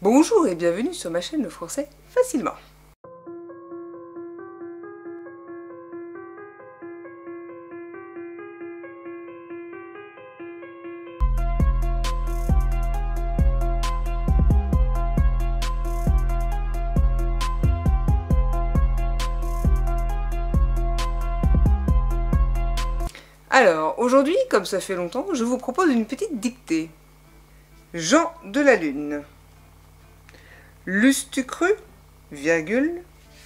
Bonjour et bienvenue sur ma chaîne Le Français Facilement. Alors, aujourd'hui, comme ça fait longtemps, je vous propose une petite dictée. Jean de la Lune. L'eusses-tu cru, virgule,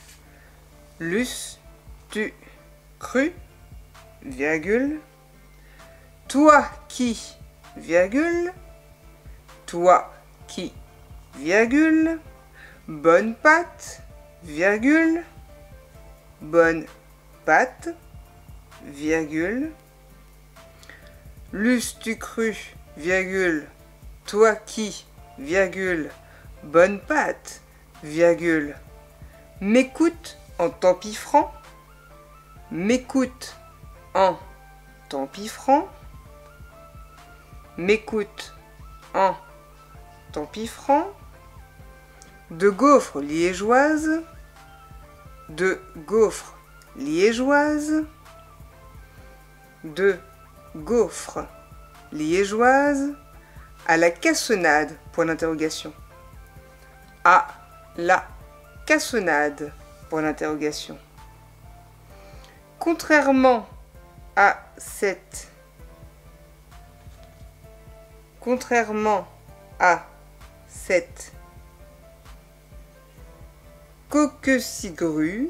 l'eusses-tu cru, virgule, toi qui, virgule, toi qui, virgule, bonne pâte, virgule, bonne pâte, virgule, l'eusses-tu cru, virgule, toi qui, virgule, bonne pâte, virgule, m'écoute en t'empiffrant, m'écoute en t'empiffrant, m'écoute en t'empiffrant, de gaufres liégeoises, de gaufres liégeoises, de gaufres liégeoises, à la cassonade, point d'interrogation. À la cassonade, point d'interrogation. Contrairement à cette coquecigru,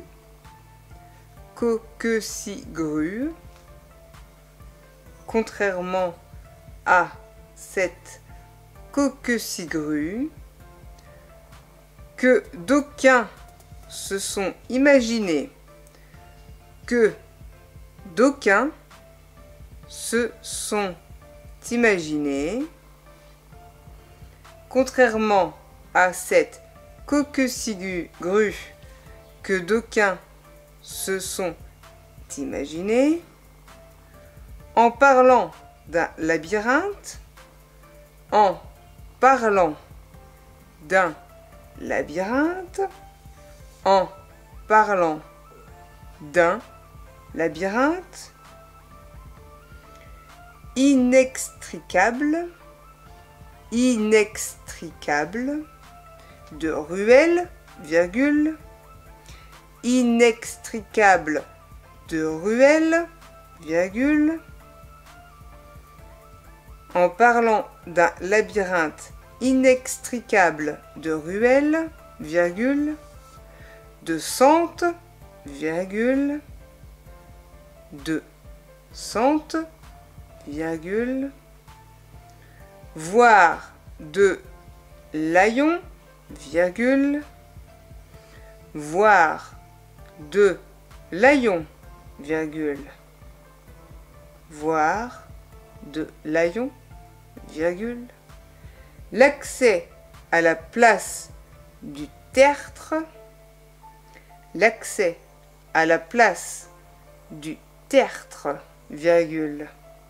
contrairement à cette coquecigru, que d'aucuns se sont imaginés, que d'aucuns se sont imaginés, contrairement à cette coquecigru, que d'aucuns se sont imaginés, en parlant d'un labyrinthe, en parlant d'un labyrinthe, en parlant d'un labyrinthe, inextricable, de ruelle, virgule, inextricable de ruelle, virgule, en parlant d'un labyrinthe inextricable de ruelles, virgule, de sente, virgule, de sente, virgule, voire de l'haillon, virgule, voire de l'haillon, virgule, voire de l'haillon, virgule, l'accès à la place du tertre, l'accès à la place du tertre, virgule,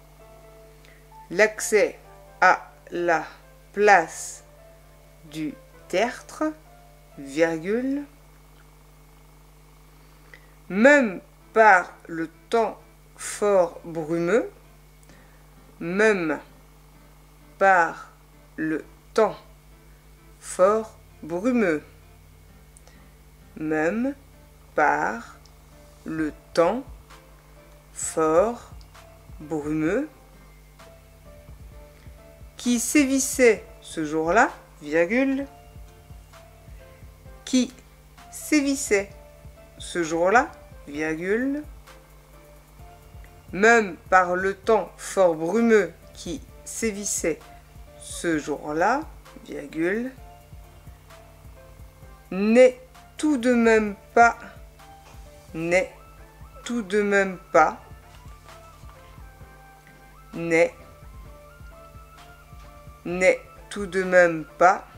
l'accès à la place du tertre, virgule, même par le temps fort brumeux, même par le temps fort brumeux, même par le temps fort brumeux, qui sévissait ce jour-là, virgule, qui sévissait ce jour-là, virgule, même par le temps fort brumeux qui sévissait ce jour-là, virgule, n'est tout de même pas, n'est tout de même pas, n'est tout de même pas,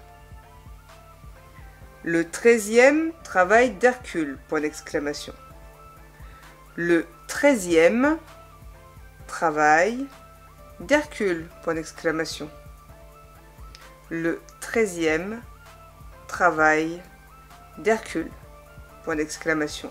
le 13e travail d'Hercule, point d'exclamation. Le 13e travail d'Hercule, point d'exclamation. Le 13e travail d'Hercule. Point d'exclamation.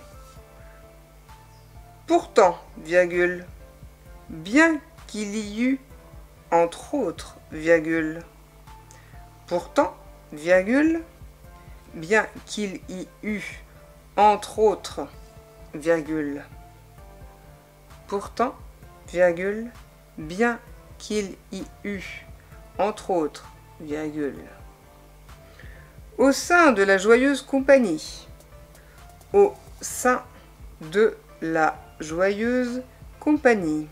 Pourtant, virgule, bien qu'il y eût, entre autres, virgule. Pourtant, virgule, bien qu'il y eût, entre autres, virgule. Pourtant, virgule, bien qu'il y eût, entre autres, virgule. Au sein de la joyeuse compagnie. Au sein de la joyeuse compagnie.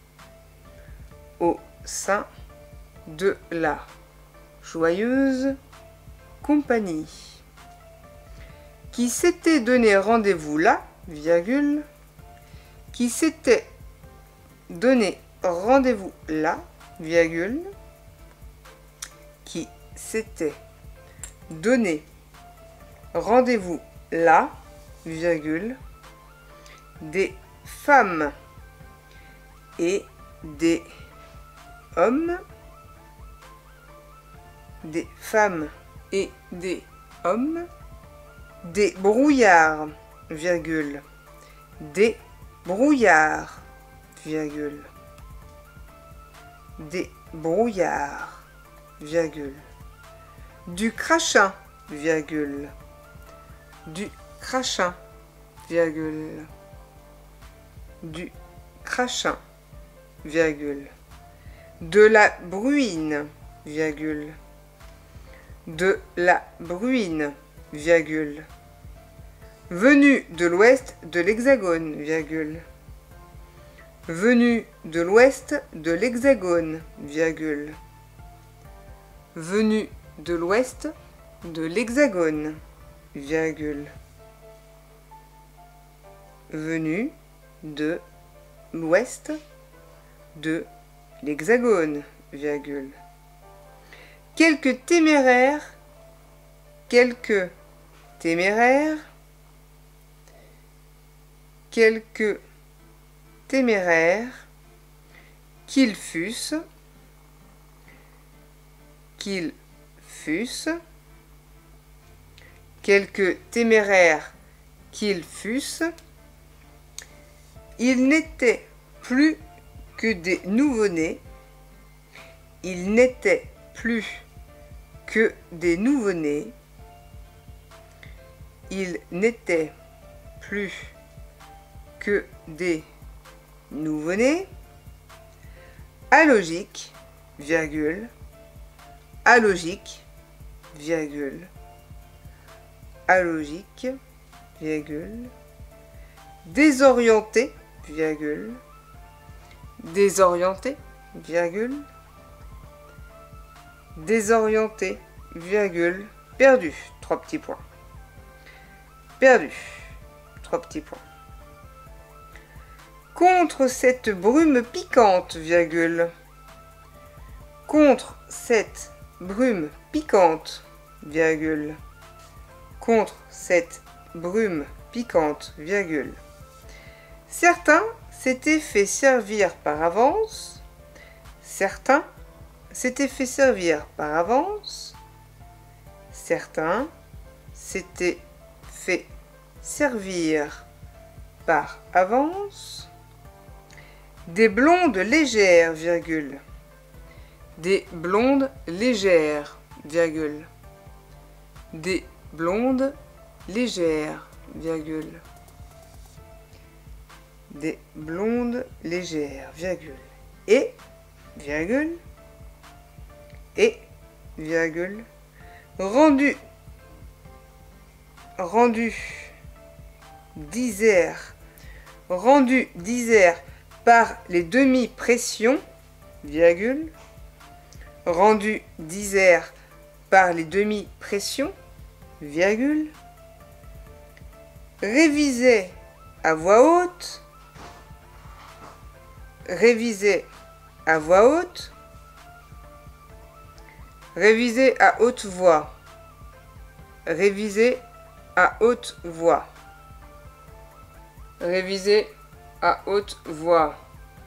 Au sein de la joyeuse compagnie. Qui s'était donné rendez-vous là, virgule, qui s'était donné rendez-vous là, virgule, qui s'était donné rendez-vous là, virgule, des femmes et des hommes, des femmes et des hommes, des brouillards, virgule, des brouillards, virgule, des brouillards, virgule, du crachin, virgule, du crachin, virgule, du crachin, virgule, de la bruine, virgule, de la bruine, virgule, venu de l'ouest de l'hexagone, virgule, venu de l'ouest de l'hexagone, virgule, venu de l'ouest de l'hexagone, virgule, venu de l'ouest de l'hexagone, virgule. Quelques téméraires, quelques téméraires, quelques téméraires, qu'ils fussent, quelques téméraires qu'ils fussent, ils n'étaient plus que des nouveau-nés, ils n'étaient plus que des nouveau-nés, ils n'étaient plus que des nouveau-nés, alogique, virgule, alogique, virgule, alogique, virgule, désorienté, virgule, désorienté, virgule, désorienté, virgule, perdu, 3 petits points, perdu, 3 petits points. Contre cette brume piquante, virgule, contre cette brume piquante, virgule, contre cette brume piquante, virgule. Certains s'étaient fait servir par avance, certains s'étaient fait servir par avance, certains s'étaient fait servir par avance, des blondes légères, virgule, des blondes légères, virgule, des blondes légères, virgule, des blondes légères, virgule, et, virgule, rendu, disert par les demi-pressions, virgule, rendu disert par les demi-pressions, virgule, révisé à voix haute, révisé à voix haute, révisé à haute voix, révisé à haute voix, révisé à haute voix,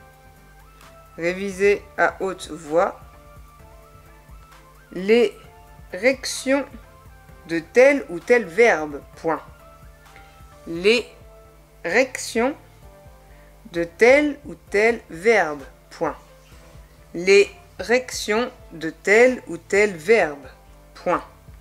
révisé à haute voix, l'érection de tel ou tel verbe, point. L'érection de tel ou tel verbe, point. L'érection de tel ou tel verbe, point.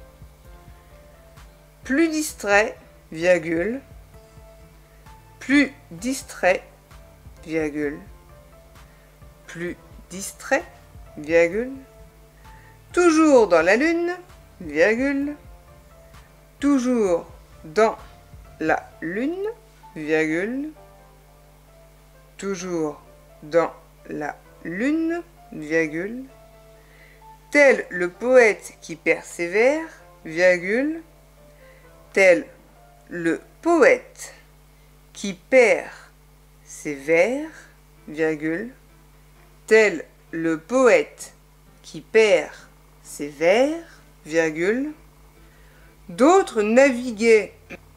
Plus distrait, virgule, plus distrait, virgule, plus distrait, virgule, toujours dans la lune, virgule, toujours dans la lune, virgule, toujours dans la lune, virgule, tel le poète qui persévère, virgule, tel le poète qui perd ses vers, virgule, tel le poète qui perd ses vers, virgule, d'autres naviguaient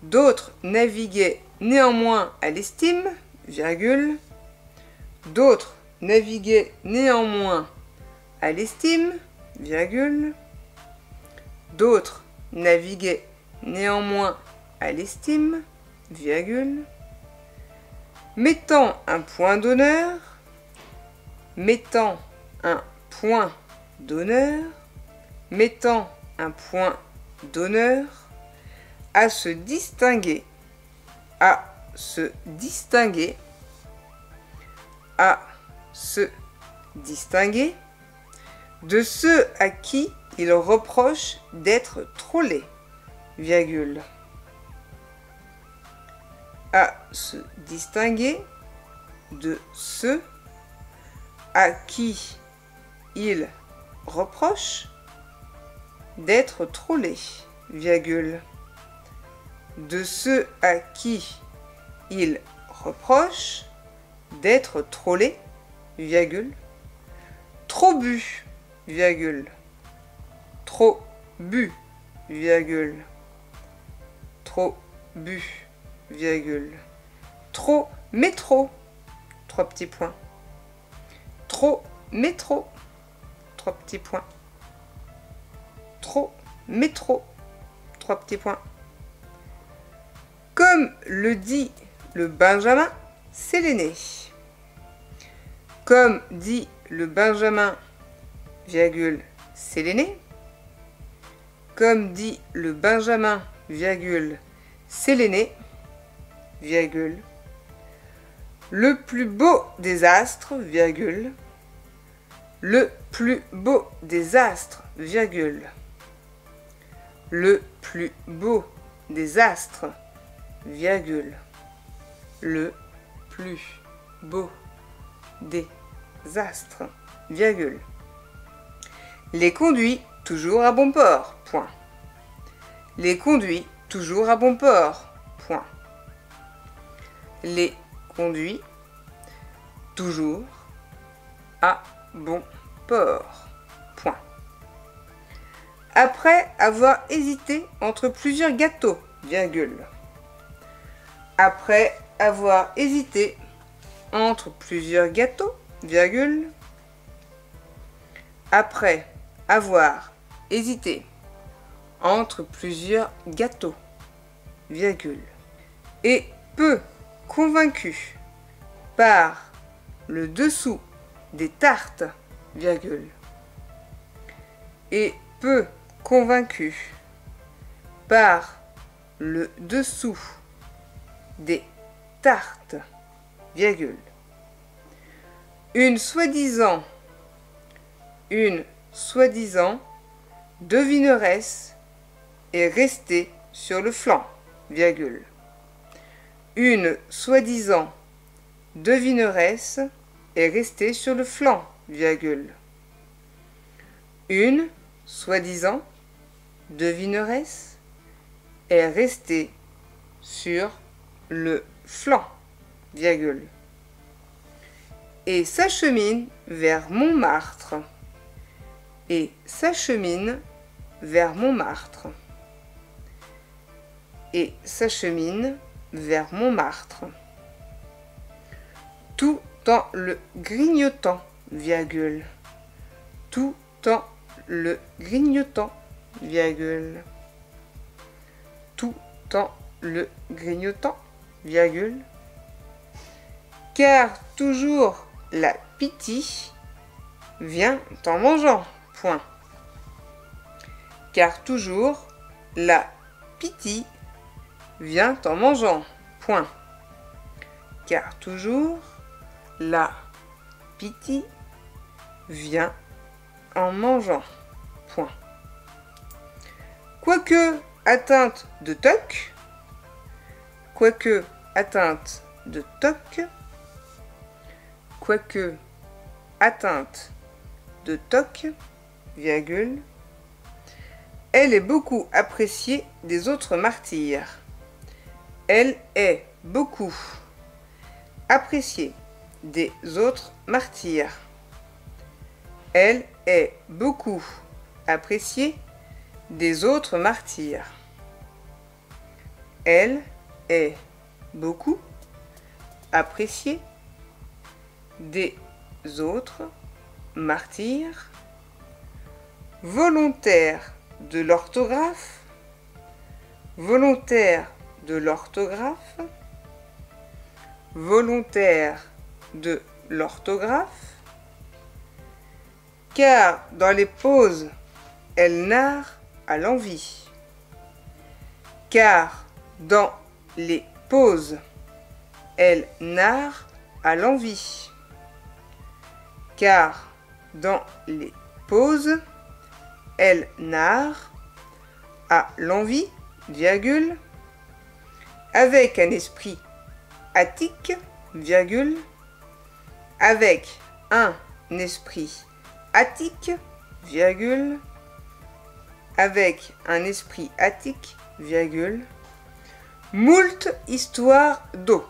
néanmoins à l'estime, virgule, d'autres naviguaient néanmoins à l'estime, virgule, d'autres naviguaient néanmoins à l'estime, virgule, mettant un point d'honneur, mettant un point d'honneur, mettant un point d'honneur, à se distinguer, à se distinguer, à se distinguer de ceux à qui il reproche d'être trop laid, virgule, à se distinguer de ceux à qui il reproche d'être trop laid, virgule, de ceux à qui il reproche d'être trop laid, virgule, trop bu, virgule, trop bu, virgule, trop bu, virgule, trop métro, trois petits points, trop métro, trois petits points, trop métro, trois petits points. Comme le dit le Benjamin Séléné. Comme dit le Benjamin, virgule, Séléné. Comme dit le Benjamin, virgule, Séléné, virgule, le plus beau des astres, virgule, le plus beau des astres, virgule, le plus beau des astres, virgule, le plus beau des astres, virgule, les conduit toujours à bon port, point. Les conduit toujours à bon port, point. Les conduit toujours à bon port, point. Après avoir hésité entre plusieurs gâteaux, virgule. Après avoir hésité entre plusieurs gâteaux, virgule. Après avoir hésité entre plusieurs gâteaux, virgule. Et peu convaincu par le dessous des tartes, virgule. Et peu convaincu par le dessous des tartes, virgule. Une soi-disant devineresse est restée sur le flanc, virgule. Une soi-disant devineresse est restée sur le flanc, virgule. Une soi-disant devineresse est restée sur le flanc, virgule. Et s'achemine vers Montmartre. Et s'achemine vers Montmartre. Et s'achemine vers Montmartre. Tout en le grignotant, virgule. Tout en le grignotant, virgule. tout en le grignotant, virgule. Car toujours la pitié vient en mangeant, point. Car toujours la pitié vient en mangeant, point. Car toujours la pitié vient en mangeant, point. Quoique atteinte de toc, quoique atteinte de toc, quoique atteinte de toc, virgule, elle est beaucoup appréciée des autres martyrs. Elle est beaucoup appréciée des autres martyrs. Elle est beaucoup appréciée des autres martyrs. Elle est beaucoup appréciée des autres martyrs. Volontaire de l'orthographe, volontaire de l'orthographe, volontaire de l'orthographe, car dans les pauses, elle narre à l'envie. Car dans les pauses, elle narre à l'envie. Car dans les pauses, elle narre à l'envie, virgule, avec un esprit attique, virgule, avec un esprit attique, virgule, avec un esprit attique, virgule, moult histoires d'eau.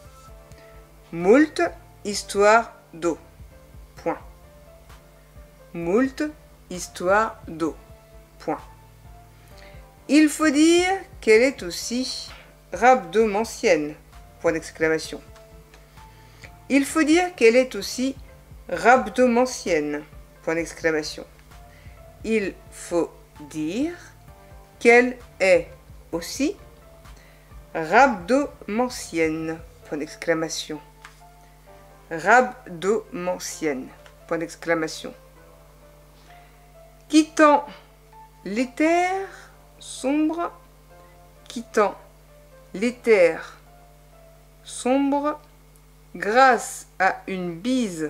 Moult histoires d'eau. Point. Moult histoires d'eau. Point. Il faut dire qu'elle est aussi rhabdomancienne. Point d'exclamation. Il faut dire qu'elle est aussi rhabdomancienne. Point d'exclamation. Il faut dire qu'elle est aussi rhabdomancienne. Point d'exclamation. Rhabdomancienne. Point d'exclamation. Quittant l'éther sombre, quittant l'éther sombre, grâce à une bise,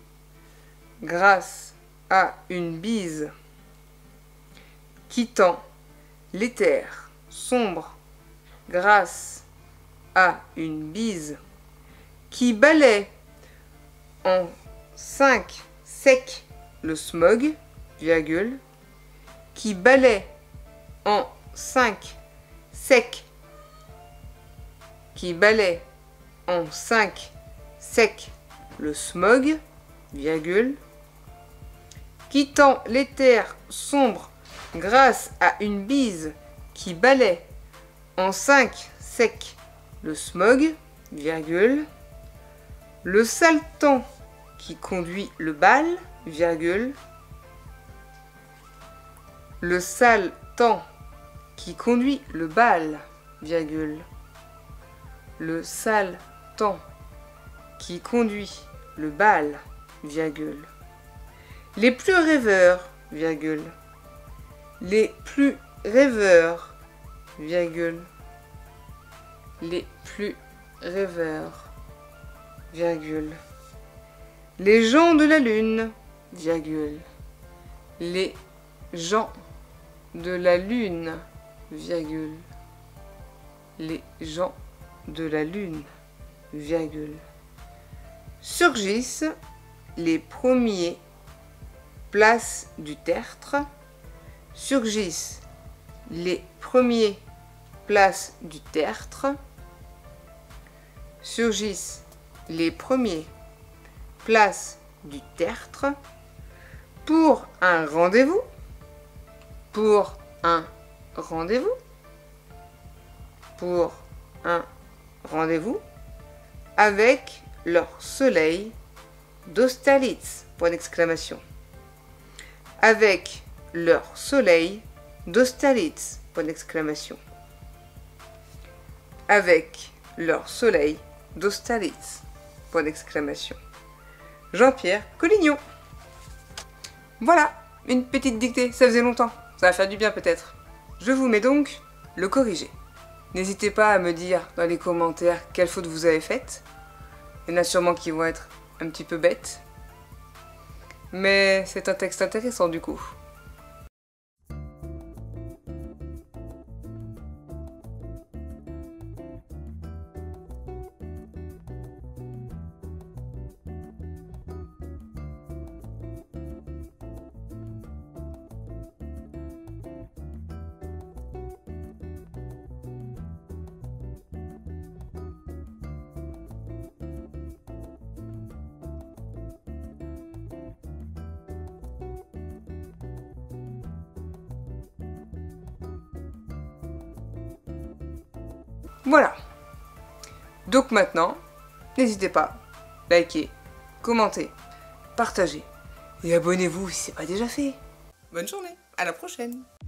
grâce à une bise, quittant l'éther sombre, grâce à une bise, qui balaie en 5 sec le smog, virgule, qui balaie en 5 sec, qui balaie en 5 sec le smog, virgule, quittant l'éther sombre grâce à une bise qui balaie en 5 sec le smog, virgule, le sale temps qui conduit le bal, virgule, le sale temps qui conduit le bal, virgule, le sale temps qui conduit le bal, virgule, les plus rêveurs, virgule, les plus rêveurs, virgule, les plus rêveurs, virgule, les gens de la lune, virgule, les gens de la lune, virgule, les gens de la lune, virgule, surgissent les premiers places du tertre, surgissent les premiers places du tertre, surgissent les premiers places du tertre, pour un rendez-vous, pour un rendez-vous, pour un rendez-vous, avec leur soleil d'Austerlitz, point d'exclamation, avec leur soleil d'Austerlitz, point d'exclamation, avec leur soleil d'Austerlitz. Point d'exclamation. Jean-Pierre Collignon. Voilà, une petite dictée, ça faisait longtemps. Ça va faire du bien peut-être. Je vous mets donc le corrigé. N'hésitez pas à me dire dans les commentaires quelles fautes vous avez faites. Il y en a sûrement qui vont être un petit peu bêtes. Mais c'est un texte intéressant du coup. Voilà. Donc maintenant, n'hésitez pas, likez, commentez, partagez et abonnez-vous si ce n'est pas déjà fait. Bonne journée, à la prochaine.